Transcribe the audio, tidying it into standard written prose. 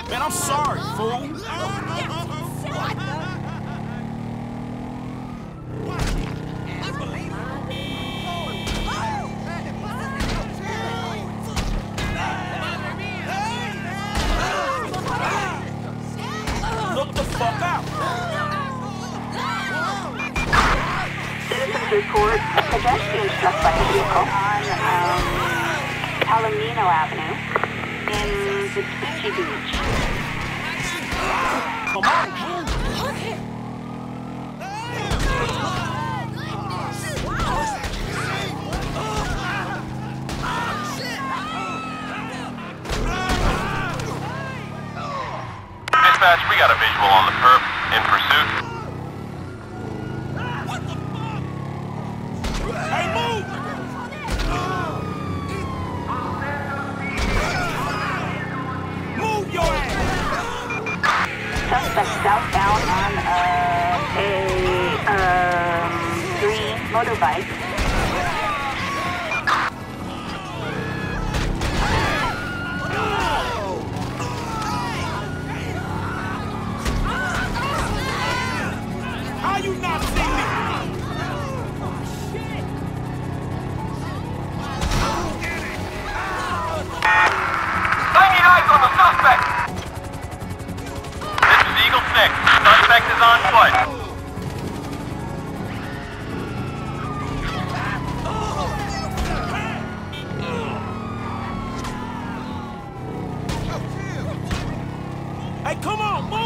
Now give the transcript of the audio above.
Man, I'm sorry, fool. Look the fuck out. Citizens report a pedestrian struck by a vehicle on Palomino Avenue in Vespucci Beach. Come on, move. Dispatch, we got a visual on the perp. In pursuit. What the fuck? Hey, move! Move your ass! Suspect southbound on a green motorbike. How you not see me? I need eyes on the suspect! This is Eagle 6. Suspect is on foot. Hey, come on, move!